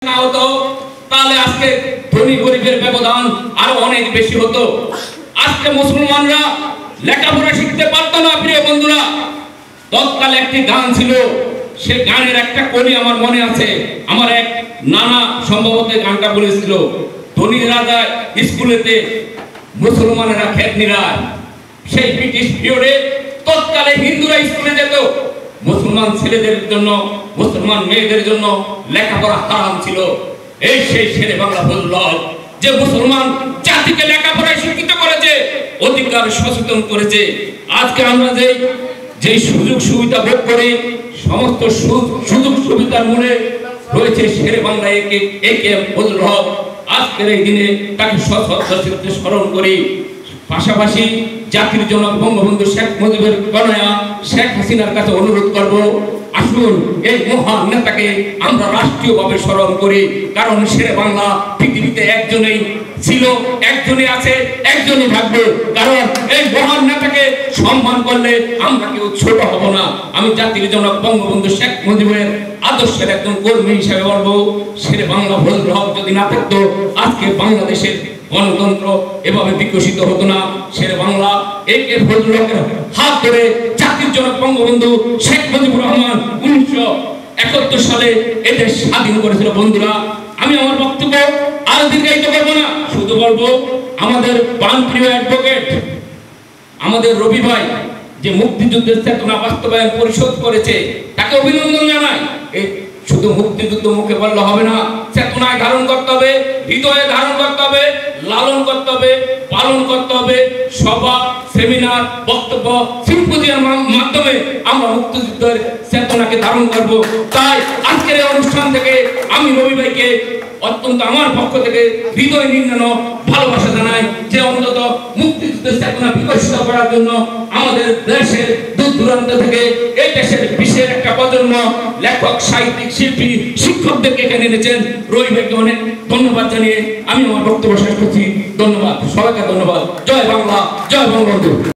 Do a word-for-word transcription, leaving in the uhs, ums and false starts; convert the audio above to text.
না হতো তাহলে আজকে ধনী গরিবের ব্যবধান আরো অনেক বেশি হতো। আজকে মুসলমানরা লেখাপড়া শিখতে পারতো না। প্রিয় বন্ধুরা, তৎকালে একটি গান ছিল, সে গানের একটা কলি আমার মনে আছে। আমার এক নানা সম্ভবত গানটা বলেছিল, ধনী রাজা স্কুলেতে মুসলমানেরা খেত নিরায়। সেই ব্রিটিশ পিরিয়ডে তৎকালে হিন্দুরা স্কুলে যেত, মুসলমান ছেলেদের জন্য মুসলমান মেয়েদের জন্য লেখাপড়া হারাম ছিল। এই সেই শেরে বাংলা ফজলুল যে মুসলমান জাতিকে লেখাপড়ায় শিক্ষিত করেছে, অধিকার সচেতন করেছে। আজকে আমরা যে যে সুযোগ সুবিধা ভোগ করি, সমস্ত সুযোগ সুবিধার মূলে রয়েছে শেরে বাংলা একে একে ফজলুল হক। আজকের এই দিনে তাকে সশ্রদ্ধ স্মরণ করি। পাশাপাশি জাতির জনক বঙ্গবন্ধু শেখ মুজিবের কন্যা শেখ হাসিনার কাছে অনুরোধ করব, আসুন এই মহান নেতাকে আমরা রাষ্ট্রীয়ভাবে স্মরণ করি। কারণ শেরে বাংলা পৃথিবীতে একজনই ছিল, একজনই আছে, একজনই থাকবে। কারণ এই মহান নেতাকে সম্মান করলে আমরা কেউ ছোট হব না। আমি জাতির জনক বঙ্গবন্ধু শেখ মুজিবের আদর্শের একজন কর্মী হিসেবে বলবো, শেরে বাংলা ফজলুল হক যদি না থাকতো আজকে বাংলাদেশের গণতন্ত্র এভাবে বিকশিত হতো না। শেরে বাংলা একে ফজলুল হকের হাত ধরে জাতির জনক বঙ্গবন্ধু শেখ মুজিবুর রহমান উনিশশো একাত্তর সালে এদেশ স্বাধীন করেছিল। বন্ধুরা, আমি আমার বক্তব্য আর দীর্ঘায়িত করবো না, শুধু বলবো আমাদের প্রাণপ্রিয় অ্যাডভোকেট আমাদের রবি ভাই যে মুক্তিযুদ্ধের চেতনা বাস্তবায়ন পরিশোধ করেছে, তাকে অভিনন্দন জানাই। এই শুধু মুক্তিযুদ্ধ মুখে বললে হবে না, চেতনায় ধারণ করতে হবে, হৃদয়ে ধারণ করতে হবে, লালন করতে হবে, পালন করতে হবে। সভা, সেমিনার, বক্তব্য, সিম্পোজিয়ামের মাধ্যমে আমরা মুক্তিযুদ্ধের চেতনাকে ধারণ করব। তাই আজকের এই অনুষ্ঠান থেকে আমি রবি ভাইকে অত্যন্ত আমার পক্ষ থেকে হৃদয় নির্ণয় ভালোবাসা জানাই, যে অন্তত মুক্তিযুদ্ধের চেতনা বিকশিত করার জন্য আমাদের দেশের দূর দূরান্ত থেকে এই দেশের বিশেষ একটা প্রজন্ম লেখক, সাহিত্যিক, শিল্পী, শিক্ষকদেরকে এখানে এনেছেন। রবি ভাইকে অনেক ধন্যবাদ জানিয়ে আমি আমার বক্তব্য শেষ করছি। ধন্যবাদ, সবাইকে ধন্যবাদ। জয় বাংলা, জয় বঙ্গবন্ধু।